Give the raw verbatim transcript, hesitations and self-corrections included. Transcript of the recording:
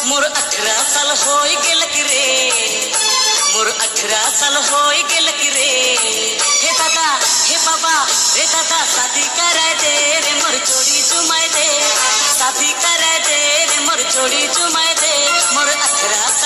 मोर अठारह साल हो गेल रे, मोर अठारह साल हो गेल रे। हे दादा हे बाबा रे दादा शादी कराए दे रे मोर जोड़ी जुमाए दे, शादी कराए दे रे मोर जोड़ी जुमाए दे। मोर अठारह